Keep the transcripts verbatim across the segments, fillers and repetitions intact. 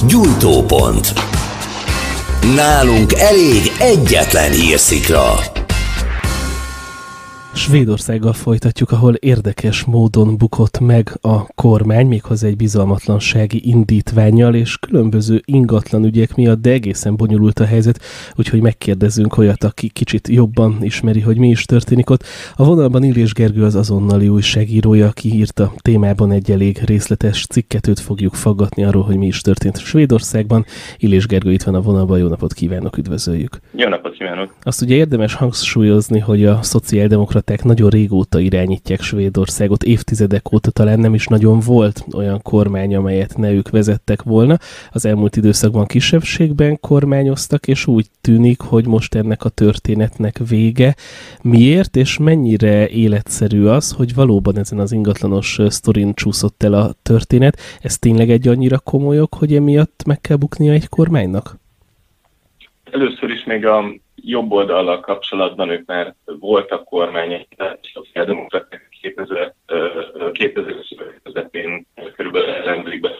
Gyújtópont. Nálunk elég egyetlen hírszikra. Svédországgal folytatjuk, ahol érdekes módon bukott meg a kormány, méghozzá egy bizalmatlansági indítvánnyal, és különböző ingatlan ügyek miatt, de egészen bonyolult a helyzet, úgyhogy megkérdezzünk olyat, aki kicsit jobban ismeri, hogy mi is történik ott. A vonalban Illés Gergő az Azonnali újságírója, aki írt a témában egy elég részletes cikket, őt fogjuk faggatni arról, hogy mi is történt Svédországban. Illés Gergő itt van a vonalban, jó napot kívánok, üdvözöljük! Jó napot kívánok! Azt ugye érdemes hangsúlyozni, hogy a szociáldemokraták nagyon régóta irányítják Svédországot, évtizedek óta talán nem is nagyon volt olyan kormány, amelyet ne ők vezettek volna. Az elmúlt időszakban kisebbségben kormányoztak, és úgy tűnik, hogy most ennek a történetnek vége. Miért és mennyire életszerű az, hogy valóban ezen az ingatlanos sztorin csúszott el a történet? Ez tényleg egy annyira komoly ok, hogy emiatt meg kell buknia egy kormánynak? Először is még a jobb oldallal kapcsolatban ők már voltak kormányok, a szociáldemokraták kétezer közepén körülbelül elrendelik be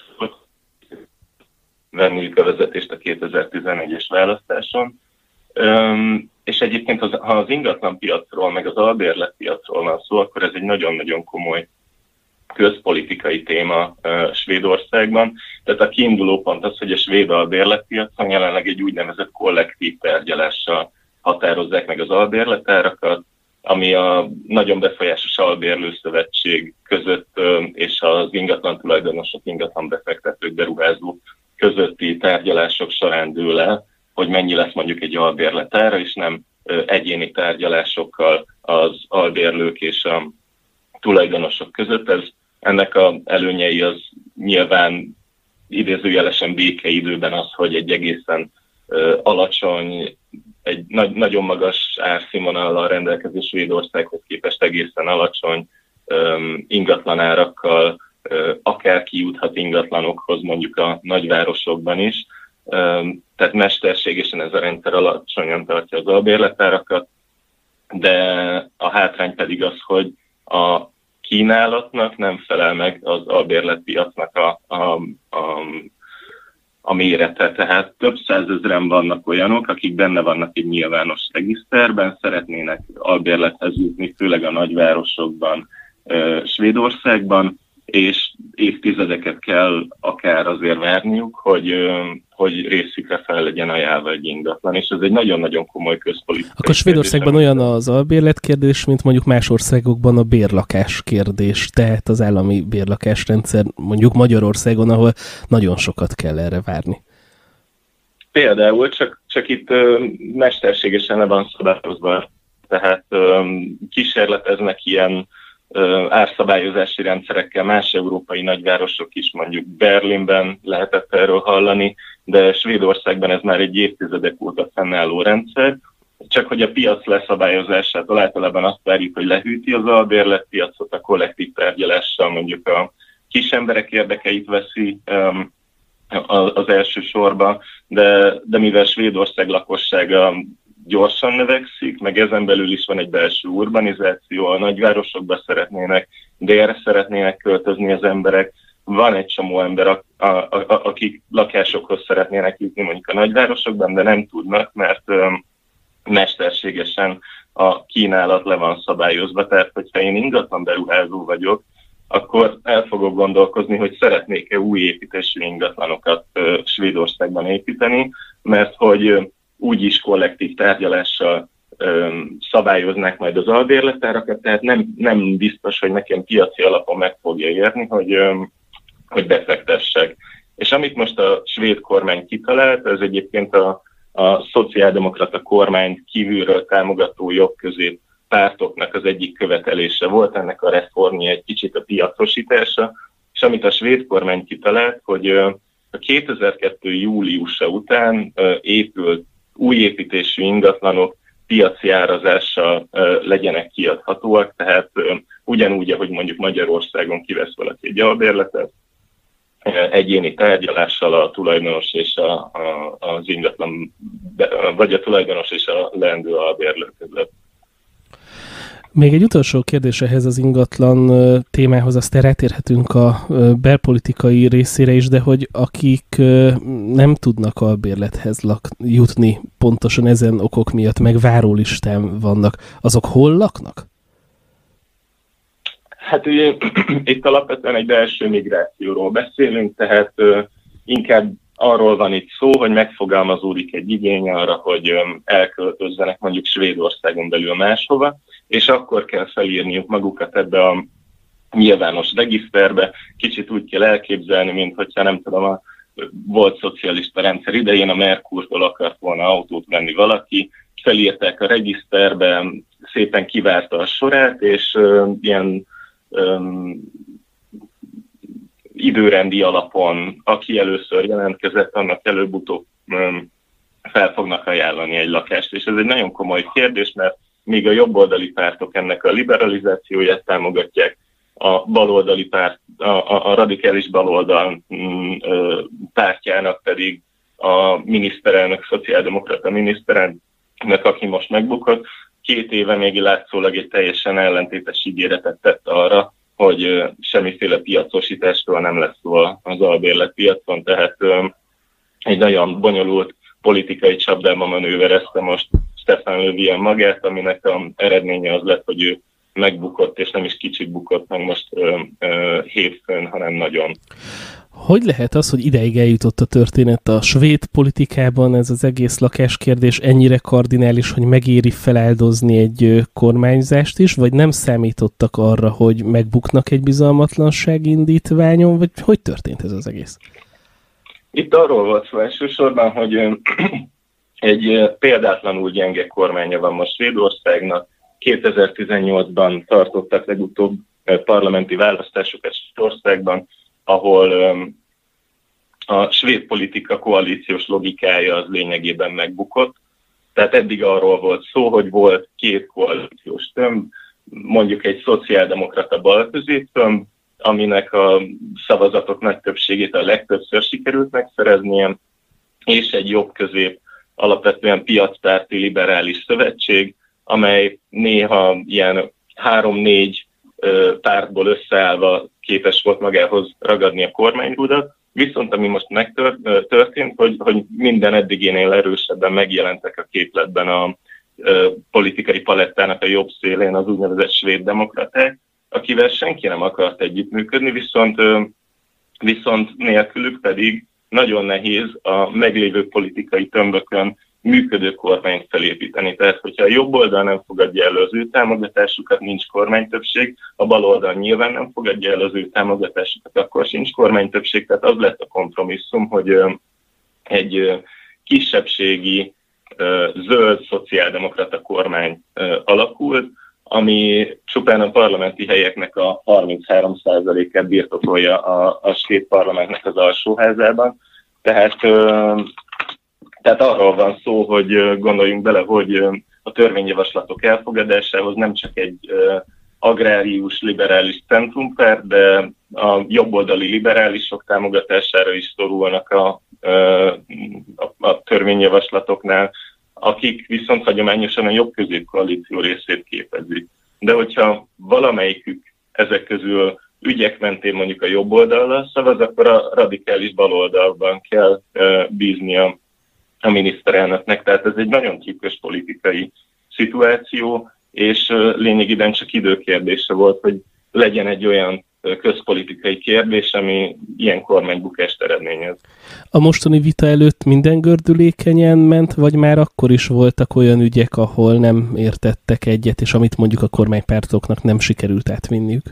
venniük a vezetést a kétezer-tizenegyes választáson. Üm, és egyébként az, ha az ingatlan piacról, meg az albérlet piacról van szó, akkor ez egy nagyon-nagyon komoly közpolitikai téma uh, Svédországban. Tehát a kiinduló pont az, hogy a svéd albérletpiacon jelenleg egy úgynevezett kollektív tárgyalással határozzák meg az albérletárakat, ami a nagyon befolyásos albérlőszövetség között uh, és az ingatlan tulajdonosok, ingatlan befektetők, beruházók közötti tárgyalások során dől el, hogy mennyi lesz mondjuk egy albérletára, és nem uh, egyéni tárgyalásokkal az albérlők és a tulajdonosok között. Ez, ennek az előnyei az nyilván idézőjelesen békeidőben az, hogy egy egészen uh, alacsony, egy nagy, nagyon magas árszínvonallal rendelkező Svédországhoz képest egészen alacsony um, ingatlanárakkal uh, akár kijuthat ingatlanokhoz mondjuk a nagyvárosokban is. Um, tehát mesterségesen ez a rendszer alacsonyan tartja az albérletárakat, de a hátrány pedig az, hogy a kínálatnak nem felel meg az albérletpiacnak a, a, a, a mérete. Tehát több százezren vannak olyanok, akik benne vannak egy nyilvános regiszterben, szeretnének albérlethez jutni, főleg a nagyvárosokban, Svédországban, és évtizedeket kell akár azért várniuk, hogy, hogy részükre fel legyen ajánlva egy ingatlan, és ez egy nagyon-nagyon komoly közpolitikai. Akkor Svédországban olyan az albérlet kérdés, mint mondjuk más országokban a bérlakás kérdés, tehát az állami bérlakásrendszer mondjuk Magyarországon, ahol nagyon sokat kell erre várni. Például, csak, csak itt ö, mesterségesen le van szabályozva, tehát ö, kísérleteznek ilyen árszabályozási rendszerekkel, más európai nagyvárosok is, mondjuk Berlinben lehetett erről hallani, de Svédországban ez már egy évtizedek óta fennálló rendszer, csak hogy a piac leszabályozásától általában azt várjuk, hogy lehűti az albérletpiacot, a kollektív tárgyalással mondjuk a kis emberek érdekeit veszi um, az első sorba, de, de mivel Svédország lakossága gyorsan növekszik, meg ezen belül is van egy belső urbanizáció, a nagyvárosokba szeretnének, délre szeretnének költözni az emberek. Van egy csomó ember, a, a, a, akik lakásokhoz szeretnének jutni mondjuk a nagyvárosokban, de nem tudnak, mert um, mesterségesen a kínálat le van szabályozva. Tehát, hogyha én ingatlan beruházó vagyok, akkor el fogok gondolkozni, hogy szeretnék-e új építésű ingatlanokat uh, Svédországban építeni, mert hogy uh, úgyis kollektív tárgyalással öm, szabályoznák majd az albérletárakat, tehát nem, nem biztos, hogy nekem piaci alapon meg fogja érni, hogy, öm, hogy befektessek. És amit most a svéd kormány kitalált, ez egyébként a, a szociáldemokrata kormány kívülről támogató jobbközép pártoknak az egyik követelése volt, ennek a reformja egy kicsit a piacosítása, és amit a svéd kormány kitalált, hogy a kétezer-kettő júliusa után épült új építésű ingatlanok piaci árazással uh, legyenek kiadhatóak, tehát uh, ugyanúgy, ahogy mondjuk Magyarországon kivesz valaki egy albérletet, uh, egyéni tárgyalással a tulajdonos és a, a, az ingatlan, vagy a tulajdonos és a leendő albérlő között. Még egy utolsó kérdés ehhez az ingatlan témához, aztán rátérhetünk a belpolitikai részére is, de hogy akik nem tudnak albérlethez lak, jutni pontosan ezen okok miatt, meg várólistán vannak, azok hol laknak? Hát ugye itt alapvetően egy belső migrációról beszélünk, tehát inkább arról van itt szó, hogy megfogalmazódik egy igény arra, hogy elköltözzenek mondjuk Svédországon belül máshova, és akkor kell felírniuk magukat ebbe a nyilvános regiszterbe. Kicsit úgy kell elképzelni, mint hogyha nem tudom, a volt szocialista rendszer idején a Merkurtól akart volna autót venni valaki, felírták a regiszterbe, szépen kivárta a sorát, és uh, ilyen um, időrendi alapon, aki először jelentkezett, annak előbb-utóbb um, fel fognak ajánlani egy lakást. És ez egy nagyon komoly kérdés, mert míg a jobboldali pártok ennek a liberalizációját támogatják, a baloldali párt, a, a, a radikális baloldal m, ö, pártjának pedig a miniszterelnök, szociáldemokrata miniszterelnök, aki most megbukott, két éve még látszólag egy teljesen ellentétes ígéretet tett arra, hogy ö, semmiféle piacosításról nem lesz szó az albérletpiacon, tehát ö, egy nagyon bonyolult politikai csapdába manőverezte most Stefan Löfven magát, aminek az eredménye az lett, hogy ő megbukott, és nem is kicsit bukott meg most ö, ö, hétfőn, hanem nagyon. Hogy lehet az, hogy ideig eljutott a történet a svéd politikában, ez az egész lakáskérdés ennyire kardinális, hogy megéri feláldozni egy kormányzást is, vagy nem számítottak arra, hogy megbuknak egy bizalmatlansági indítványon, vagy hogy történt ez az egész? Itt arról volt szó elsősorban, hogy ö, egy példátlanul gyenge kormánya van most Svédországnak. kétezer-tizennyolcban tartottak legutóbb parlamenti választásokat Svédországban, ahol a svéd politika koalíciós logikája az lényegében megbukott. Tehát eddig arról volt szó, hogy volt két koalíciós tömb, mondjuk egy szociáldemokrata balközéptömb, aminek a szavazatok nagy többségét a legtöbbször sikerült megszereznie, és egy jobb-közép, alapvetően piacpárti liberális szövetség, amely néha ilyen három-négy pártból összeállva képes volt magához ragadni a kormányrudat, viszont ami most megtörtént, hogy, hogy minden eddigénél erősebben megjelentek a képletben a, a politikai palettának a jobb szélén az úgynevezett svéd demokraták, akivel senki nem akart együttműködni, viszont, viszont nélkülük pedig nagyon nehéz a meglévő politikai tömbökön működő kormányt felépíteni. Tehát, hogyha a jobb oldal nem fogadja el az ő támogatásukat, nincs kormánytöbbség, a bal oldal nyilván nem fogadja el az ő támogatásukat, akkor sincs kormánytöbbség. Tehát az lett a kompromisszum, hogy egy kisebbségi zöld szociáldemokrata kormány alakult, ami csupán a parlamenti helyeknek a harminchárom százalékát birtokolja a, a svéd parlamentnek az alsóházában. Tehát Tehát arról van szó, hogy gondoljunk bele, hogy a törvényjavaslatok elfogadásához nem csak egy agrárius, liberális centrumpárt, de a jobboldali liberálisok támogatására is szorulnak a, a, a törvényjavaslatoknál, akik viszont hagyományosan a jobb középkoalíció részét képezik. De hogyha valamelyikük ezek közül ügyek mentén mondjuk a jobb oldallal szavaz, akkor a radikális baloldalban kell bíznia a miniszterelnöknek, tehát ez egy nagyon trükkös politikai szituáció, és lényegében csak időkérdése volt, hogy legyen egy olyan közpolitikai kérdés, ami ilyen kormánybukást eredményez. A mostani vita előtt minden gördülékenyen ment, vagy már akkor is voltak olyan ügyek, ahol nem értettek egyet, és amit mondjuk a kormánypártoknak nem sikerült átvinniük?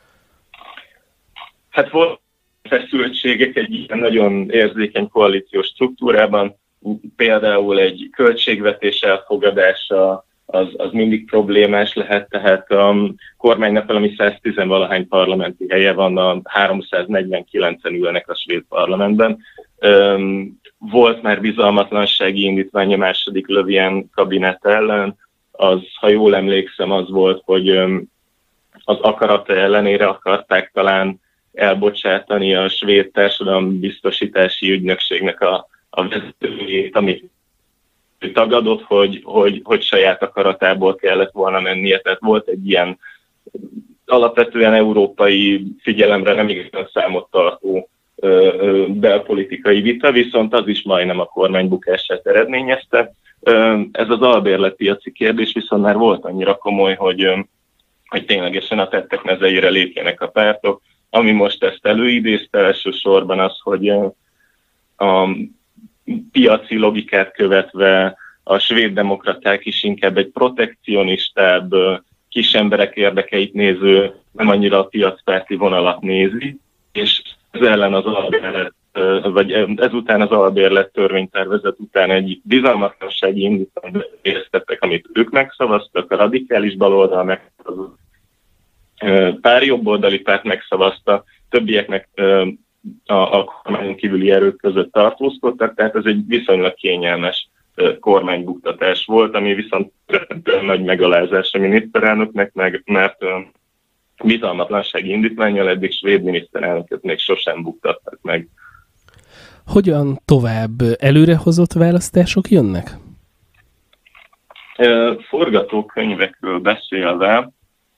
Hát volt feszültségek egy ilyen nagyon érzékeny koalíciós struktúrában, például egy költségvetés elfogadása az, az mindig problémás lehet, tehát a kormánynak valami száztíz-valahány parlamenti helye van, a háromszáznegyvenkilencen ülnek a svéd parlamentben. Volt már bizalmatlansági indítvány a második Löfven kabinet ellen, az, ha jól emlékszem, az volt, hogy az akarata ellenére akarták talán elbocsátani a svéd társadalombiztosítási ügynökségnek a a vezetőjét, ami tagadott, hogy, hogy, hogy saját akaratából kellett volna mennie. Tehát volt egy ilyen alapvetően európai figyelemre nem igazán számot tartó belpolitikai vita, viszont az is majdnem a kormány bukását eredményezte. Ez az albérletpiaci kérdés viszont már volt annyira komoly, hogy, hogy ténylegesen a tettek mezeire lépjenek a pártok. Ami most ezt előidézte elsősorban az, hogy a piaci logikát követve a svéd demokraták is inkább egy protekcionistább, kis emberek érdekeit néző, nem annyira a piacpárti vonalat nézi, és ez ellen az albérlet, vagy ezután az albérlet törvénytervezet után egy bizalmatlansági indítványt éreztettek, amit ők megszavaztak, a radikális baloldal megszavazott, pár jobboldali párt megszavazta, többieknek a, a kormányon kívüli erők között tartózkodtak, tehát ez egy viszonylag kényelmes kormánybuktatás volt, ami viszont nagy megalázás a miniszterelnöknek, meg, mert bizalmatlansági indítvánnyal eddig svéd miniszterelnököt még sosem buktattak meg. Hogyan tovább? Előrehozott választások jönnek? Forgatókönyvekről beszélve,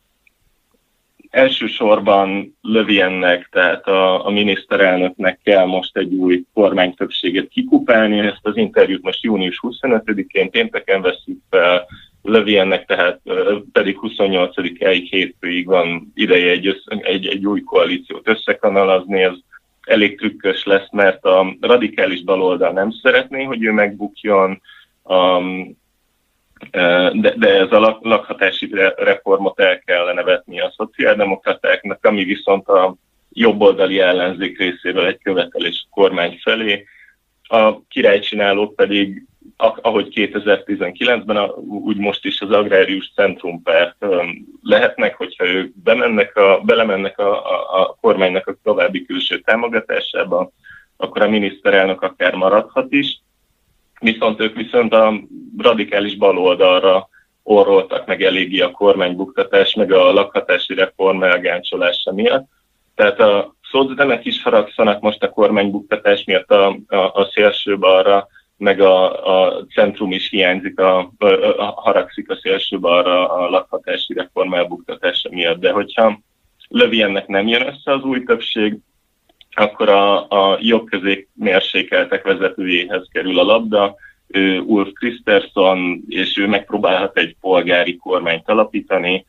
elsősorban Löfvennek, tehát a, a miniszterelnöknek kell most egy új kormánytöbbséget kikupálni. Ezt az interjút most június huszonötödikén pénteken veszik fel, Löfvennek tehát pedig huszonnyolcadikáig hétfőig van ideje egy, össze, egy, egy új koalíciót összekanalazni. Ez elég trükkös lesz, mert a radikális baloldal nem szeretné, hogy ő megbukjon, a, De, de ez a lakhatási reformot el kellene vetni a szociáldemokratáknak, ami viszont a jobboldali ellenzék részéről egy követelés a kormány felé. A királycsinálók pedig, ahogy kétezer-tizenkilencben, úgy most is az agrárius centrumpárt lehetnek, hogyha ők bemennek a, belemennek a, a, a kormánynak a további külső támogatásába, akkor a miniszterelnök akár maradhat is. Viszont ők viszont a radikális baloldalra orroltak meg eléggé a kormánybuktatás, meg a lakhatási reform elgáncsolása miatt. Tehát a szocdemek is haragszanak most a kormánybuktatás miatt a, a, a szélső balra, meg a, a centrum is hiányzik, a, a, a, haragszik a szélső balra a lakhatási reform elbuktatása miatt. De hogyha Löfvennek nem jön össze az új többség, akkor a, a jobbközép mérsékeltek vezetőjéhez kerül a labda, ő Ulf Kristersson, és ő megpróbálhat egy polgári kormányt alapítani.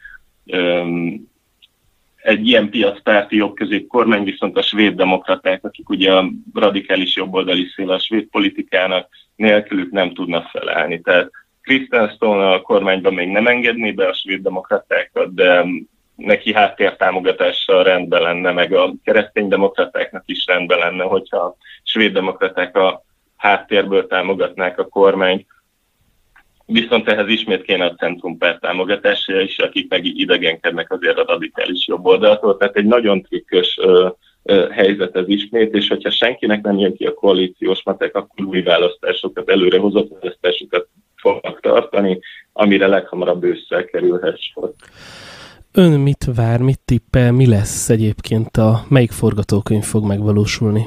Egy ilyen piacpárti jobbközép kormány viszont a svéd demokraták, akik ugye a radikális jobboldali szél a svéd politikának, nélkülük nem tudnak felállni. Tehát Kristersson a kormányban még nem engedné be a svéd demokratákat, de neki háttértámogatással rendben lenne, meg a kereszténydemokratáknak is rendben lenne, hogyha a svéddemokraták a háttérből támogatnák a kormányt. Viszont ehhez ismét kéne a centrumpárt támogatása is, akik meg idegenkednek azért a radikális jobboldaltól. Tehát egy nagyon trükkös ö, ö, helyzet ez ismét, és hogyha senkinek nem jön ki a koalíciós matek, akkor új választásokat, előrehozott választásokat fognak tartani, amire leghamarabb ősszel kerülhet sor. Ön mit vár, mit tippel, mi lesz egyébként, a melyik forgatókönyv fog megvalósulni?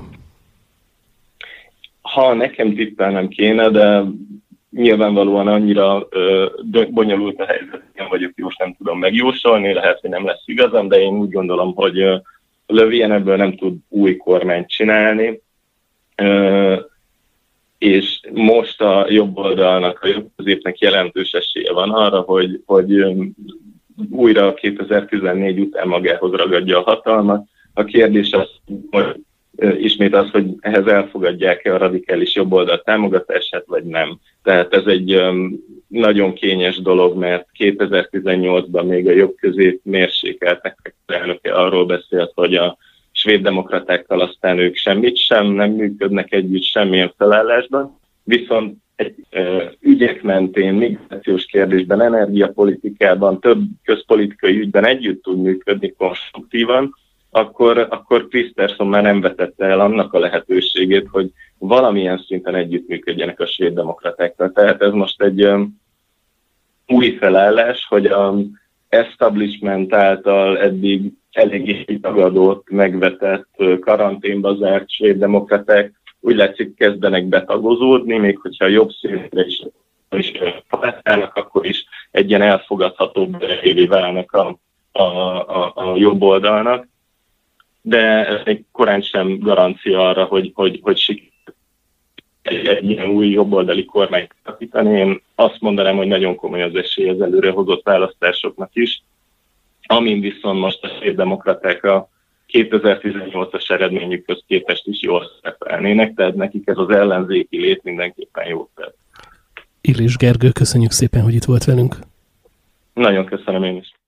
Ha nekem tippelnem kéne, de nyilvánvalóan annyira ö, bonyolult a helyzet, én vagyok jós, nem tudom megjósolni, lehet, hogy nem lesz igazam, de én úgy gondolom, hogy ö, Löfven ebből nem tud új kormányt csinálni, ö, és most a jobb oldalnak, a jobb középnek jelentős esélye van arra, hogy, hogy ö, újra kétezer-tizennégy után magához ragadja a hatalmat. A kérdés az, hogy ismét az, hogy ehhez elfogadják-e a radikális jobboldal támogatását, vagy nem. Tehát ez egy nagyon kényes dolog, mert kétezer-tizennyolcban még a jobb-közép mérsékeltnek elnöke arról beszélt, hogy a svéd demokratákkal aztán ők semmit sem, nem működnek együtt semmilyen felállásban, viszont egy ö, ügyek mentén, migrációs kérdésben, energiapolitikában, több közpolitikai ügyben együtt tud működni konstruktívan, akkor, akkor Kristersson már nem vetette el annak a lehetőségét, hogy valamilyen szinten együttműködjenek a svéd demokratákkal. Tehát ez most egy ö, új felállás, hogy az establishment által eddig eléggé tagadott, megvetett, karanténba zárt svéd demokraták úgy látszik kezdenek betagozódni, még hogyha a jobb szélre is is palettának, akkor is egy ilyen elfogadhatóbb évé válnak a, a, a, a jobb oldalnak. De ez még korán sem garancia arra, hogy, hogy, hogy sikerül egy, egy ilyen új jobboldali kormányt alakítani. Én azt mondanám, hogy nagyon komoly az esély az előrehozott választásoknak is, amin viszont most a szétdemokraták a kétezer-tizennyolcas eredményükhöz képest is jól szerepelnének, tehát nekik ez az ellenzéki lét mindenképpen jót tett. Illés Gergő, köszönjük szépen, hogy itt volt velünk. Nagyon köszönöm én is.